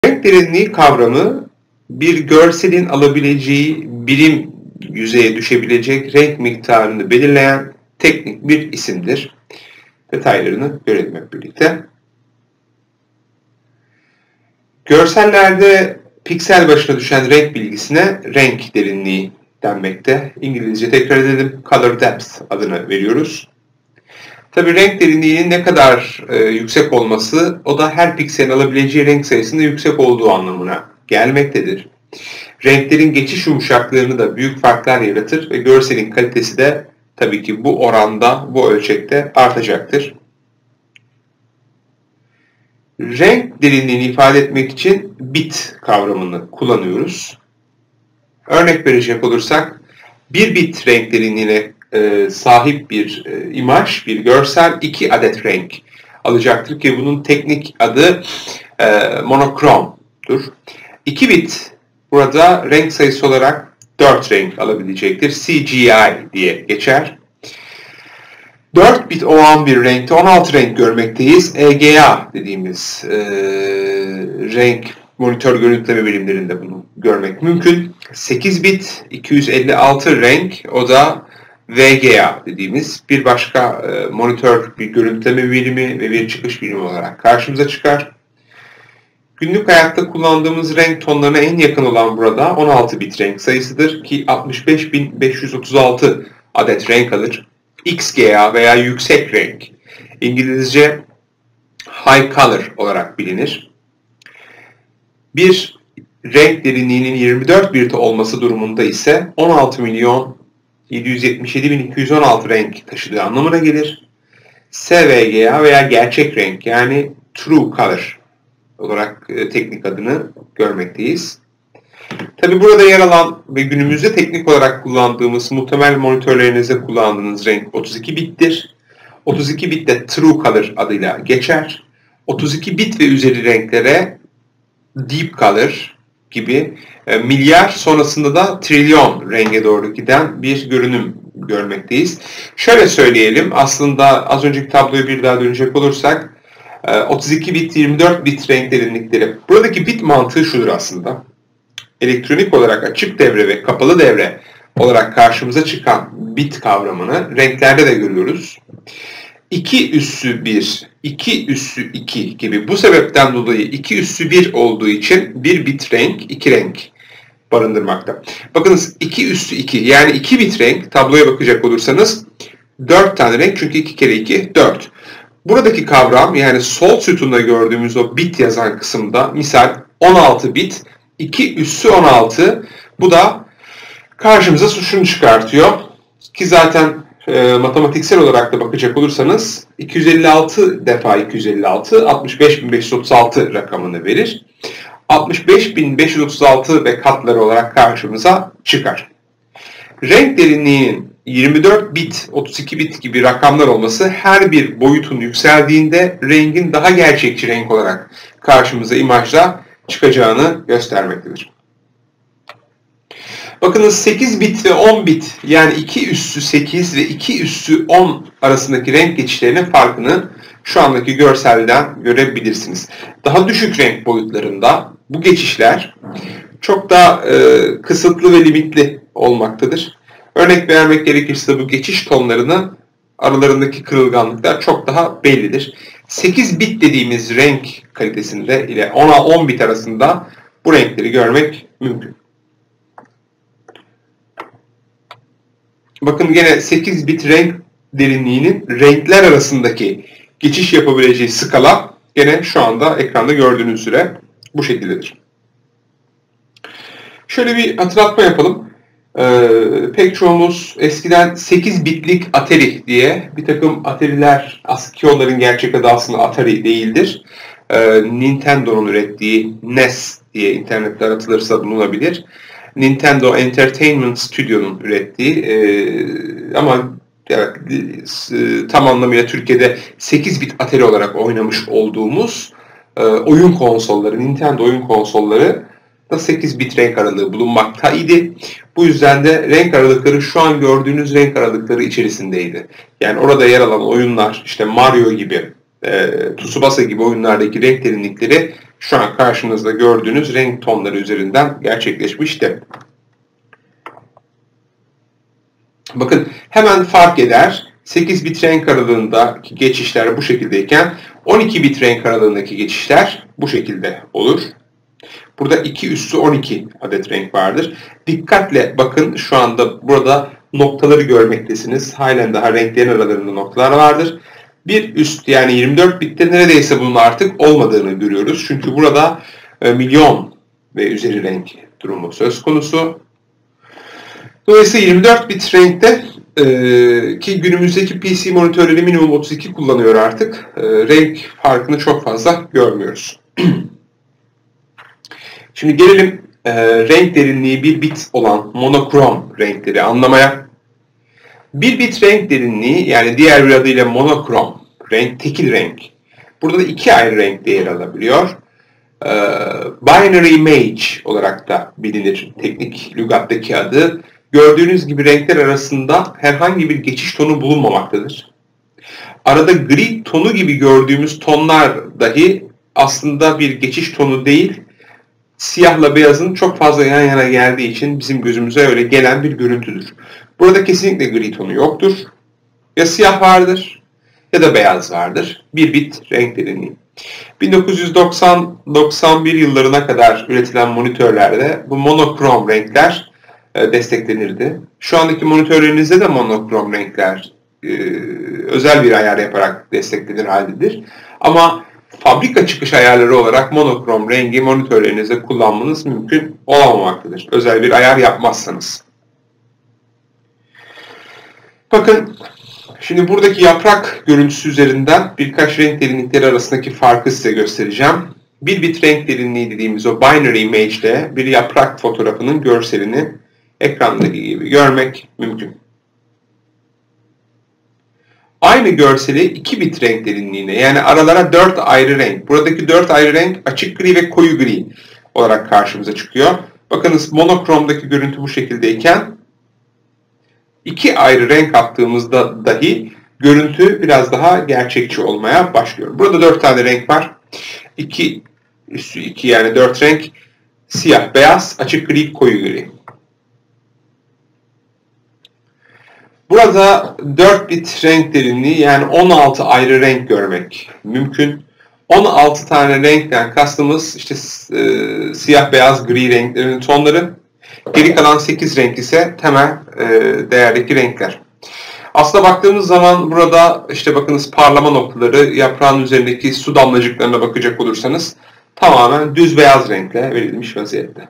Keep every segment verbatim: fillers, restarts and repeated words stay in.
Renk derinliği kavramı bir görselin alabileceği birim yüzeye düşebilecek renk miktarını belirleyen teknik bir isimdir. Detaylarını görelim hep birlikte. Görsellerde piksel başına düşen renk bilgisine renk derinliği denmekte. İngilizce tekrar edelim, color depth adını veriyoruz. Tabii renk derinliğinin ne kadar e, yüksek olması, o da her pikselin alabileceği renk sayısının yüksek olduğu anlamına gelmektedir. Renklerin geçiş yumuşaklığını da büyük farklar yaratır ve görselin kalitesi de tabii ki bu oranda, bu ölçekte artacaktır. Renk derinliğini ifade etmek için bit kavramını kullanıyoruz. Örnek verecek olursak, bir bit renk derinliğine e, sahip bir e, imaj, bir görsel iki adet renk alacaktır ki bunun teknik adı e, monokromdur. iki bit burada renk sayısı olarak dört renk alabilecektir. C G I diye geçer. dört bit olan bir renkte on altı renk görmekteyiz. E G A dediğimiz e, renk monitör görüntüleme birimlerinde bunu görmek mümkün. sekiz bit iki yüz elli altı renk, o da V G A dediğimiz bir başka e, monitör bir görüntüleme birimi ve bir çıkış birimi olarak karşımıza çıkar. Günlük hayatta kullandığımız renk tonlarına en yakın olan burada on altı bit renk sayısıdır ki altmış beş bin beş yüz otuz altı adet renk alır. X G A veya yüksek renk, İngilizce high color olarak bilinir. Bir renk derinliğinin yirmi dört bit olması durumunda ise on altı milyon yedi yüz yetmiş yedi bin iki yüz on altı renk taşıdığı anlamına gelir. S V G A veya gerçek renk, yani true color olarak e, teknik adını görmekteyiz. Tabi burada yer alan ve günümüzde teknik olarak kullandığımız, muhtemel monitörlerinizde kullandığınız renk otuz iki bittir. otuz iki bit de True Color adıyla geçer. otuz iki bit ve üzeri renklere Deep Color gibi e, milyar, sonrasında da trilyon renge doğru giden bir görünüm görmekteyiz. Şöyle söyleyelim, aslında az önceki tabloya bir daha dönecek olursak, e, otuz iki bit, yirmi dört bit renk derinlikleri. Buradaki bit mantığı şudur aslında. Elektronik olarak açık devre ve kapalı devre olarak karşımıza çıkan bit kavramını renklerde de görüyoruz. iki üssü bir, iki üssü iki gibi, bu sebepten dolayı iki üssü bir olduğu için bir bit renk, iki renk barındırmakta. Bakınız iki üssü iki, yani iki bit renk, tabloya bakacak olursanız dört tane renk, çünkü iki kere iki dört. Buradaki kavram, yani sol sütunda gördüğümüz o bit yazan kısımda, misal on altı bit, iki üssü on altı, bu da karşımıza şunu çıkartıyor ki zaten e, matematiksel olarak da bakacak olursanız iki yüz elli altı defa iki yüz elli altı, altmış beş bin beş yüz otuz altı rakamını verir. altmış beş bin beş yüz otuz altı ve katları olarak karşımıza çıkar. Renk derinliğinin yirmi dört bit, otuz iki bit gibi rakamlar olması, her bir boyutun yükseldiğinde rengin daha gerçekçi renk olarak karşımıza imajda çıkacağını göstermektedir. Bakınız sekiz bit ve on bit, yani iki üssü sekiz ve iki üssü on arasındaki renk geçişlerinin farkını şu andaki görselden görebilirsiniz. Daha düşük renk boyutlarında bu geçişler çok daha e, kısıtlı ve limitli olmaktadır. Örnek vermek gerekirse bu geçiş tonlarının aralarındaki kırılganlıklar çok daha bellidir. sekiz bit dediğimiz renk kalitesinde ile ona on bit arasında bu renkleri görmek mümkün. Bakın gene sekiz bit renk derinliğinin renkler arasındaki geçiş yapabileceği skala gene şu anda ekranda gördüğünüz üzere bu şekildedir. Şöyle bir hatırlatma yapalım. Ee, pek çoğumuz eskiden sekiz bitlik Atari diye bir takım Atari'ler, aslında onların gerçek adı aslında Atari değildir. Ee, Nintendo'nun ürettiği N E S diye internette aratılırsa bulunabilir. Nintendo Entertainment Studio'nun ürettiği e, ama evet, e, tam anlamıyla Türkiye'de sekiz bit Atari olarak oynamış olduğumuz e, oyun konsolları, Nintendo oyun konsolları da sekiz bit renk aralığı bulunmaktaydı. Bu yüzden de renk aralıkları şu an gördüğünüz renk aralıkları içerisindeydi. Yani orada yer alan oyunlar, işte Mario gibi, e, Tsubasa gibi oyunlardaki renk derinlikleri şu an karşınızda gördüğünüz renk tonları üzerinden gerçekleşmişti. Bakın hemen fark eder. sekiz bit renk aralığındaki geçişler bu şekildeyken on iki bit renk aralığındaki geçişler bu şekilde olur. Burada iki üssü on iki adet renk vardır. Dikkatle bakın, şu anda burada noktaları görmektesiniz. Halen daha renklerin aralarında noktalar vardır. Bir üst yani yirmi dört bitte neredeyse bunun artık olmadığını görüyoruz. Çünkü burada e, milyon ve üzeri renk durumu söz konusu. Dolayısıyla yirmi dört bit renkte e, ki günümüzdeki P C monitörleri minimum otuz iki kullanıyor artık. E, renk farkını çok fazla görmüyoruz. Şimdi gelelim e, renk derinliği bir bit olan monokrom renkleri anlamaya. Bir bit renk derinliği, yani diğer bir adıyla monokrom renk, tekil renk. Burada da iki ayrı renkte yer alabiliyor. E, binary image olarak da bilinir teknik lügattaki adı. Gördüğünüz gibi renkler arasında herhangi bir geçiş tonu bulunmamaktadır. Arada gri tonu gibi gördüğümüz tonlar dahi aslında bir geçiş tonu değil, siyahla beyazın çok fazla yan yana geldiği için bizim gözümüze öyle gelen bir görüntüdür. Burada kesinlikle gri tonu yoktur. Ya siyah vardır ya da beyaz vardır. Bir bit renk derinliği. bin dokuz yüz doksan doksan bir yıllarına kadar üretilen monitörlerde bu monokrom renkler e, desteklenirdi. Şu andaki monitörlerinizde de monokrom renkler e, özel bir ayar yaparak desteklenir haldedir. Ama fabrika çıkış ayarları olarak monokrom rengi monitörlerinizde kullanmanız mümkün olamamaktadır. Özel bir ayar yapmazsanız. Bakın, şimdi buradaki yaprak görüntüsü üzerinden birkaç renk derinlikleri arasındaki farkı size göstereceğim. Bir bit renk derinliği dediğimiz o binary image ile bir yaprak fotoğrafının görselini ekrandaki gibi görmek mümkün. Aynı görseli iki bit renk derinliğine, yani aralara dört ayrı renk. Buradaki dört ayrı renk açık gri ve koyu gri olarak karşımıza çıkıyor. Bakınız, monokromdaki görüntü bu şekildeyken iki ayrı renk attığımızda dahi görüntü biraz daha gerçekçi olmaya başlıyor. Burada dört tane renk var. iki üstü iki yani dört renk. Siyah, beyaz, açık gri, koyu gri. Burada dört bit renk derinliği, yani on altı ayrı renk görmek mümkün. on altı tane renkten kastımız işte e, siyah, beyaz, gri renklerin tonları. Geri kalan sekiz renk ise temel e, değerdeki renkler. Aslına baktığımız zaman burada işte bakınız, parlama noktaları, yaprağın üzerindeki su damlacıklarına bakacak olursanız tamamen düz beyaz renkle verilmiş vaziyette.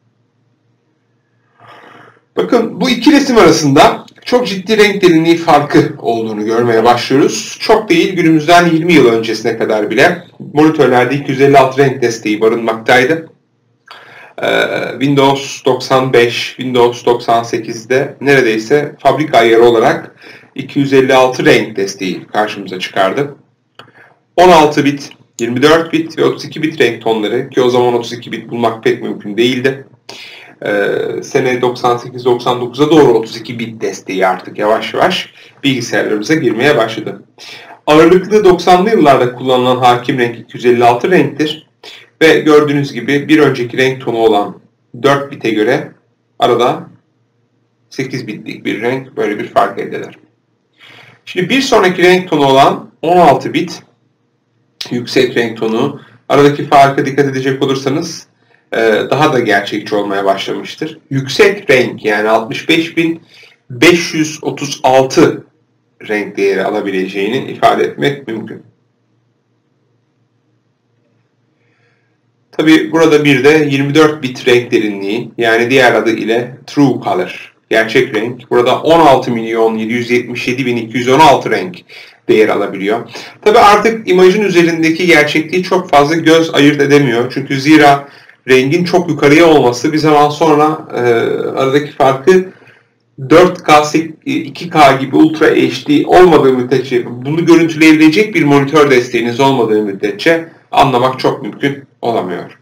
Bakın, bu iki resim arasında çok ciddi renk derinliği farkı olduğunu görmeye başlıyoruz. Çok değil, günümüzden yirmi yıl öncesine kadar bile monitörlerde iki yüz elli altı renk desteği barınmaktaydı. Windows doksan beş, Windows doksan sekizde neredeyse fabrika ayarı olarak iki yüz elli altı renk desteği karşımıza çıkardı. on altı bit, yirmi dört bit ve otuz iki bit renk tonları, ki o zaman otuz iki bit bulmak pek mümkün değildi. Ee, sene doksan sekiz doksan dokuza doğru otuz iki bit desteği artık yavaş yavaş bilgisayarlarımıza girmeye başladı. Ağırlıklı doksanlı yıllarda kullanılan hakim renk iki yüz elli altı renktir. Ve gördüğünüz gibi bir önceki renk tonu olan dört bite göre arada sekiz bitlik bir renk böyle bir fark elde eder. Şimdi bir sonraki renk tonu olan on altı bit yüksek renk tonu, aradaki farka dikkat edecek olursanız daha da gerçekçi olmaya başlamıştır. Yüksek renk, yani altmış beş bin beş yüz otuz altı renk değeri alabileceğini ifade etmek mümkün. Tabi burada bir de yirmi dört bit renk derinliği, yani diğer adı ile True Color, gerçek renk. Burada on altı milyon yedi yüz yetmiş yedi bin iki yüz on altı renk değer alabiliyor. Tabi artık imajın üzerindeki gerçekliği çok fazla göz ayırt edemiyor. Çünkü zira rengin çok yukarıya olması bir zaman sonra e, aradaki farkı dört K, iki K gibi Ultra H D olmadığı müddetçe, bunu görüntüleyebilecek bir monitör desteğiniz olmadığı müddetçe anlamak çok mümkün olamıyor.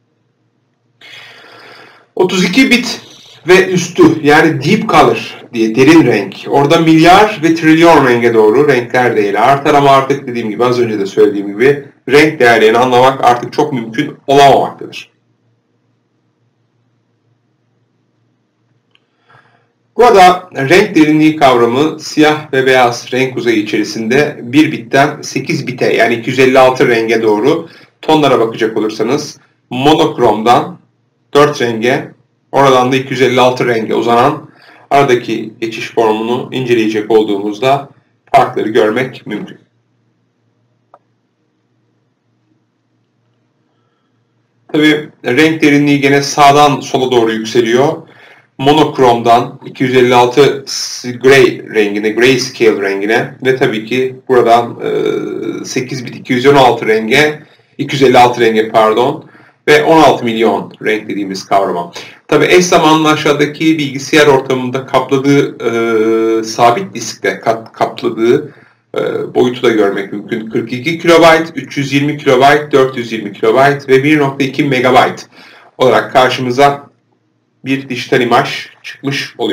otuz iki bit ve üstü, yani Deep Color diye derin renk. Orada milyar ve trilyon renge doğru renkler değil artar, ama artık dediğim gibi, az önce de söylediğim gibi renk değerlerini anlamak artık çok mümkün olamamaktadır. Burada renk derinliği kavramı siyah ve beyaz renk uzayı içerisinde bir bitten sekiz bite yani iki yüz elli altı renge doğru tonlara bakacak olursanız monokromdan dört renge, oradan da iki yüz elli altı renge uzanan aradaki geçiş formunu inceleyecek olduğumuzda farkları görmek mümkün. Tabii renk derinliği gene sağdan sola doğru yükseliyor. Monokromdan iki yüz elli altı gray rengine, grayscale rengine ve tabii ki buradan sekiz bit iki yüz on altı renge, iki yüz elli altı renge pardon ve on altı milyon renk dediğimiz kavrama. Tabii eş zamanlı aşağıdaki bilgisayar ortamında kapladığı e, sabit diskte kat, kapladığı e, boyutu da görmek mümkün. kırk iki kilobayt, üç yüz yirmi kilobayt, dört yüz yirmi kilobayt ve bir nokta iki megabayt olarak karşımıza bir dijital imaj çıkmış oluyor.